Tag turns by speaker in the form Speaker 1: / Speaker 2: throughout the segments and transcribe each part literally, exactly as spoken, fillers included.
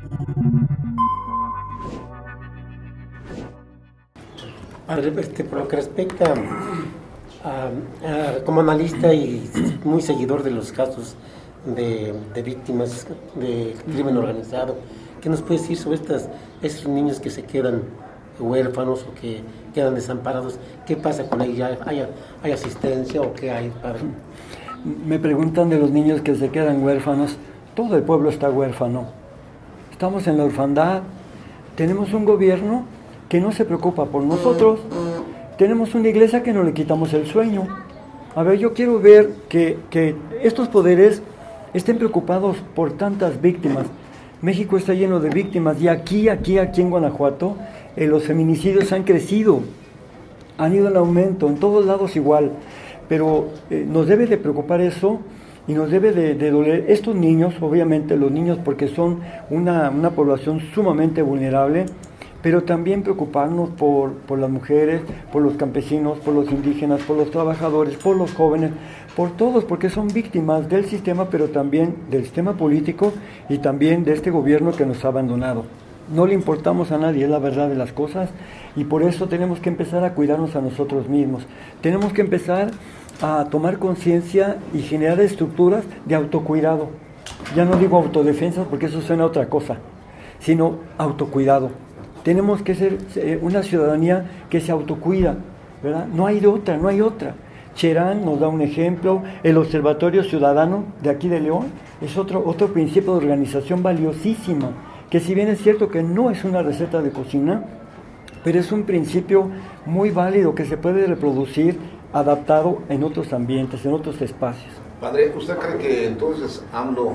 Speaker 1: Este, por lo que respecta a, a, como analista y muy seguidor de los casos de, de víctimas de crimen organizado, ¿qué nos puede decir sobre estas, estos niños que se quedan huérfanos o que quedan desamparados? ¿Qué pasa con ellos? ¿Hay, hay asistencia o qué hay para...?
Speaker 2: Me preguntan de los niños que se quedan huérfanos. Todo el pueblo está huérfano. Estamos en la orfandad. Tenemos un gobierno que no se preocupa por nosotros. Tenemos una iglesia que no le quitamos el sueño. A ver, yo quiero ver que, que estos poderes estén preocupados por tantas víctimas. México está lleno de víctimas y aquí, aquí, aquí en Guanajuato, eh, los feminicidios han crecido, han ido en aumento, en todos lados igual. Pero eh, nos debe de preocupar eso y nos debe de, de doler. Estos niños, obviamente los niños, porque son una, una población sumamente vulnerable, pero también preocuparnos por, por las mujeres, por los campesinos, por los indígenas, por los trabajadores, por los jóvenes, por todos, porque son víctimas del sistema, pero también del sistema político y también de este gobierno que nos ha abandonado. No le importamos a nadie, es la verdad de las cosas, y por eso tenemos que empezar a cuidarnos a nosotros mismos. Tenemos que empezar a tomar conciencia y generar estructuras de autocuidado. Ya no digo autodefensa porque eso suena a otra cosa, sino autocuidado. Tenemos que ser eh, una ciudadanía que se autocuida, ¿verdad? No hay de otra, no hay otra. Cherán nos da un ejemplo, el Observatorio Ciudadano de aquí de León es otro, otro principio de organización valiosísima, que si bien es cierto que no es una receta de cocina, pero es un principio muy válido que se puede reproducir adaptado en otros ambientes, en otros espacios.
Speaker 3: Padre, ¿usted cree que entonces AMLO,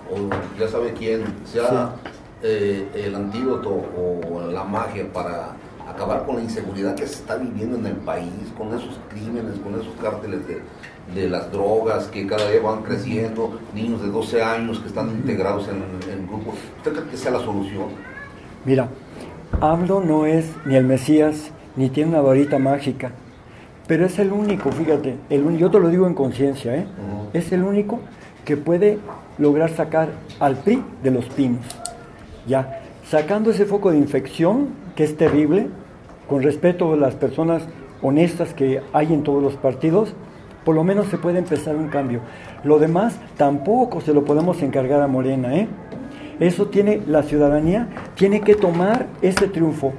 Speaker 3: o ya sabe quién, sea sí. eh, el antídoto o la magia para acabar con la inseguridad que se está viviendo en el país, con esos crímenes, con esos cárteles de, de las drogas que cada día van creciendo, niños de doce años que están integrados en, en grupos? ¿Usted cree que sea la solución?
Speaker 2: Mira, AMLO no es ni el Mesías, ni tiene una varita mágica, pero es el único, fíjate, el, yo te lo digo en conciencia, ¿eh? Uh-huh. Es el único que puede lograr sacar al P R I de los pinos, ya, sacando ese foco de infección que es terrible, con respeto a las personas honestas que hay en todos los partidos, por lo menos se puede empezar un cambio. Lo demás tampoco se lo podemos encargar a Morena, ¿eh? Eso tiene la ciudadanía, tiene que tomar ese triunfo.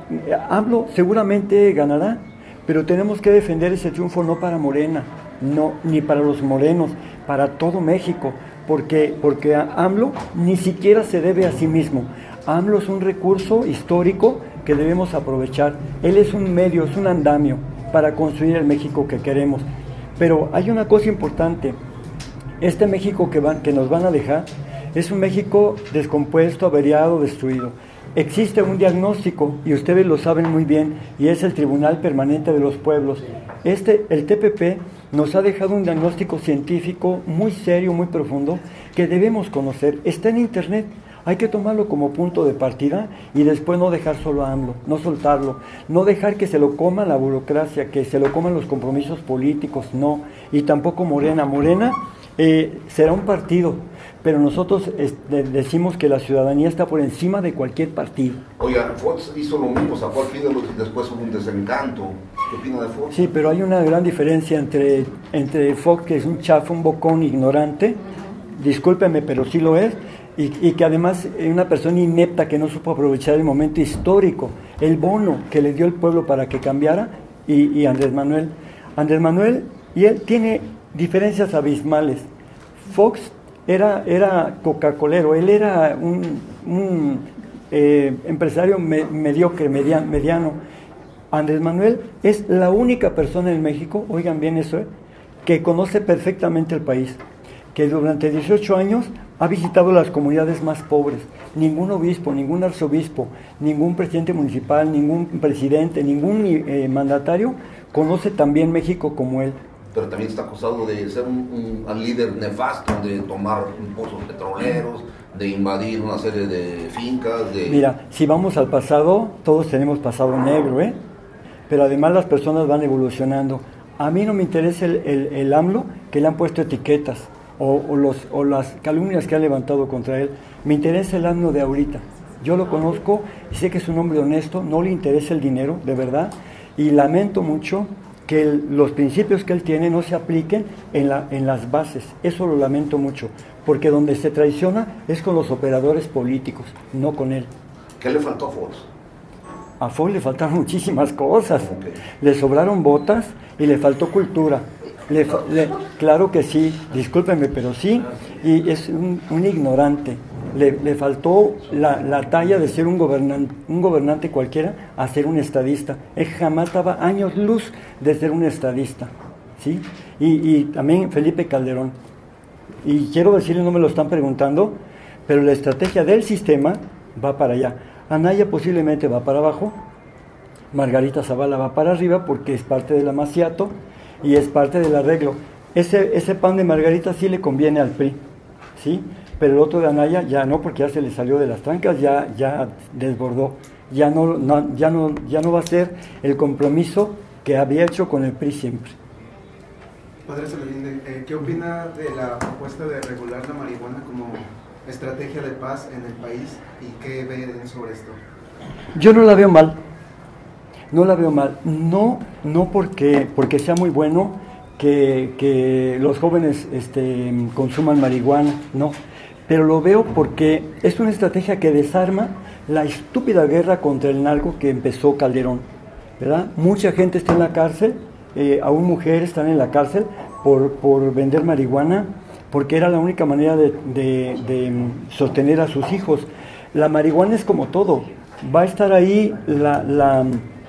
Speaker 2: AMLO seguramente ganará, pero tenemos que defender ese triunfo no para Morena, no, ni para los morenos, para todo México, porque, porque AMLO ni siquiera se debe a sí mismo. AMLO es un recurso histórico que debemos aprovechar. Él es un medio, es un andamio para construir el México que queremos. Pero hay una cosa importante, este México que, van, que nos van a dejar es un México descompuesto, averiado, destruido. Existe un diagnóstico, y ustedes lo saben muy bien, y es el Tribunal Permanente de los Pueblos. Este, el T P P nos ha dejado un diagnóstico científico muy serio, muy profundo, que debemos conocer. Está en internet, hay que tomarlo como punto de partida y después no dejar solo a AMLO, no soltarlo, no dejar que se lo coma la burocracia, que se lo coman los compromisos políticos, no, y tampoco Morena. Morena eh, será un partido, pero nosotros este, decimos que la ciudadanía está por encima de cualquier partido.
Speaker 3: Oiga, Fox hizo lo mismo, sacó al Fidel y después hubo un desencanto. ¿Qué opina de Fox?
Speaker 2: Sí, pero hay una gran diferencia entre, entre Fox, que es un chafa, un bocón ignorante, discúlpeme, pero sí lo es, y, y que además es una persona inepta que no supo aprovechar el momento histórico, el bono que le dio el pueblo para que cambiara, y, y Andrés Manuel. Andrés Manuel y él tiene diferencias abismales. Fox Era, era coca-colero, él era un, un eh, empresario me, mediocre, mediano, mediano. Andrés Manuel es la única persona en México, oigan bien eso, eh, que conoce perfectamente el país, que durante dieciocho años ha visitado las comunidades más pobres. Ningún obispo, ningún arzobispo, ningún presidente municipal, ningún presidente, ningún eh, mandatario conoce tan bien México como él.
Speaker 3: Pero también está acusado de ser un, un líder nefasto, de tomar pozos petroleros, de invadir una serie de fincas. De...
Speaker 2: Mira, si vamos al pasado, todos tenemos pasado negro, ¿eh? Pero además las personas van evolucionando. A mí no me interesa el, el, el AMLO que le han puesto etiquetas o, o, los, o las calumnias que han levantado contra él. Me interesa el AMLO de ahorita. Yo lo conozco y sé que es un hombre honesto, no le interesa el dinero, de verdad, y lamento mucho que el, los principios que él tiene no se apliquen en, la, en las bases. Eso lo lamento mucho, porque donde se traiciona es con los operadores políticos, no con él.
Speaker 3: ¿Qué le faltó a Fox?
Speaker 2: A Fox le faltaron muchísimas cosas.
Speaker 3: Okay.
Speaker 2: Le sobraron botas y le faltó cultura. Le, le, claro que sí, discúlpenme, pero sí, y es un, un ignorante. Le, le faltó la, la talla de ser un gobernante, un gobernante cualquiera a ser un estadista. Él jamás estaba años luz de ser un estadista, ¿sí? Y, y también Felipe Calderón. Y quiero decirle, no me lo están preguntando, pero la estrategia del sistema va para allá. Anaya posiblemente va para abajo, Margarita Zavala va para arriba porque es parte del amaciato y es parte del arreglo. Ese, ese pan de Margarita sí le conviene al P R I, ¿sí? Pero el otro de Anaya ya no, porque ya se le salió de las trancas, ya, ya desbordó, ya no, no, ya, no, ya no va a ser el compromiso que había hecho con el P R I siempre.
Speaker 4: Padre Saladín, eh, ¿qué opina de la propuesta de regular la marihuana como estrategia de paz en el país y qué ven sobre esto?
Speaker 2: Yo no la veo mal, no la veo mal, no, no porque, porque sea muy bueno que, que los jóvenes este, consuman marihuana, no. Pero lo veo porque es una estrategia que desarma la estúpida guerra contra el narco que empezó Calderón, ¿verdad? Mucha gente está en la cárcel, eh, aún mujeres están en la cárcel por, por vender marihuana, porque era la única manera de, de, de sostener a sus hijos. La marihuana es como todo, va a estar ahí, la, la,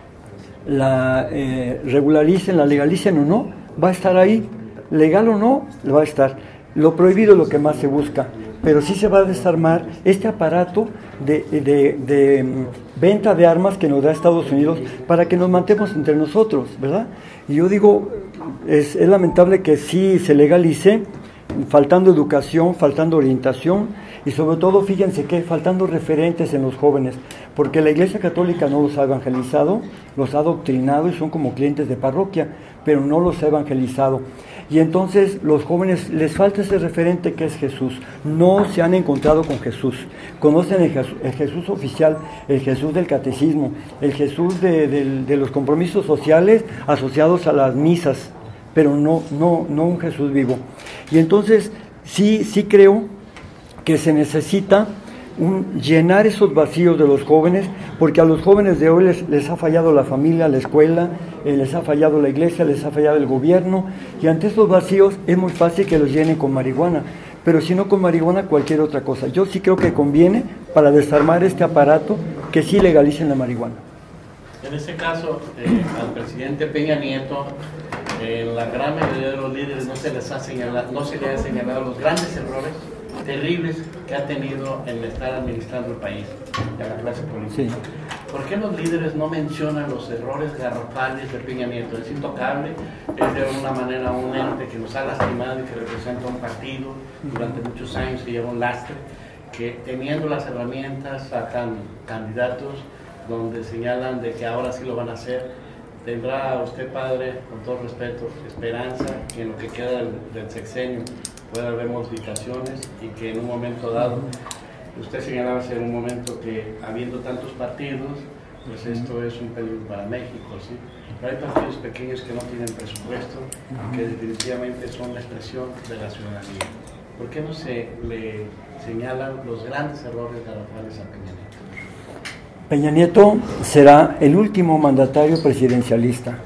Speaker 2: la eh, regularicen, la legalicen o no, va a estar ahí, legal o no, va a estar. Lo prohibido es lo que más se busca, pero sí se va a desarmar este aparato de, de, de venta de armas que nos da Estados Unidos para que nos mantengamos entre nosotros, ¿verdad? Y yo digo, es, es lamentable que sí se legalice, faltando educación, faltando orientación y sobre todo, fíjense que faltando referentes en los jóvenes, porque la Iglesia Católica no los ha evangelizado, los ha adoctrinado y son como clientes de parroquia, pero no los ha evangelizado. Y entonces los jóvenes les falta ese referente que es Jesús, no se han encontrado con Jesús, conocen el Jesús, el Jesús oficial, el Jesús del catecismo, el Jesús de, de, de los compromisos sociales asociados a las misas, pero no, no, no un Jesús vivo. Y entonces sí, sí creo que se necesita un, llenar esos vacíos de los jóvenes, porque a los jóvenes de hoy les, les ha fallado la familia, la escuela, eh, les ha fallado la iglesia, les ha fallado el gobierno, y ante estos vacíos es muy fácil que los llenen con marihuana, pero si no con marihuana, cualquier otra cosa. Yo sí creo que conviene, para desarmar este aparato, que sí legalicen la marihuana.
Speaker 5: En este caso, eh, al presidente Peña Nieto, eh, la gran mayoría de los líderes no se les ha señalado, no se les ha señalado los grandes errores terribles que ha tenido en estar administrando el país y a la clase política. Sí. ¿Por qué los líderes no mencionan los errores garrafales de Peña Nieto? Es intocable, es de alguna manera un ente que nos ha lastimado y que representa un partido durante muchos años que lleva un lastre, que teniendo las herramientas sacan candidatos donde señalan de que ahora sí lo van a hacer. ¿Tendrá usted, padre, con todo respeto, esperanza que en lo que queda del, del sexenio pueda haber modificaciones y que en un momento dado, usted señalaba en un momento que habiendo tantos partidos, pues esto es un peligro para México, ¿sí? Pero hay partidos pequeños que no tienen presupuesto, que definitivamente son la expresión de la ciudadanía. ¿Por qué no se le señalan los grandes errores garrafales a Peña Nieto?
Speaker 2: Peña Nieto será el último mandatario presidencialista.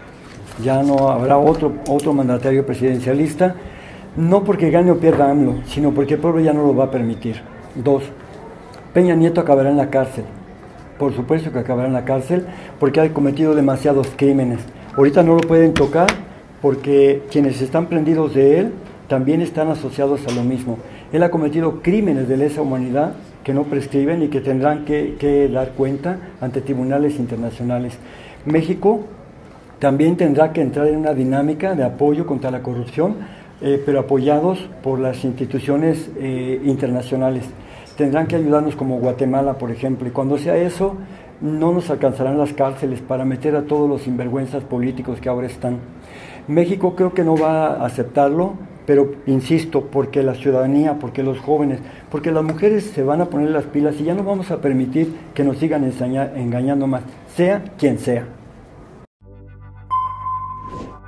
Speaker 2: Ya no habrá otro, otro mandatario presidencialista, no porque gane o pierda AMLO, sino porque el pueblo ya no lo va a permitir. Dos, Peña Nieto acabará en la cárcel. Por supuesto que acabará en la cárcel porque ha cometido demasiados crímenes. Ahorita no lo pueden tocar porque quienes están prendidos de él también están asociados a lo mismo. Él ha cometido crímenes de lesa humanidad que no prescriben y que tendrán que, que dar cuenta ante tribunales internacionales. México también tendrá que entrar en una dinámica de apoyo contra la corrupción, eh, pero apoyados por las instituciones eh, internacionales. Tendrán que ayudarnos como Guatemala, por ejemplo, y cuando sea eso, no nos alcanzarán las cárceles para meter a todos los sinvergüenzas políticos que ahora están. México creo que no va a aceptarlo pero insisto, porque la ciudadanía, porque los jóvenes, porque las mujeres se van a poner las pilas y ya no vamos a permitir que nos sigan ensaña- engañando más, sea quien sea.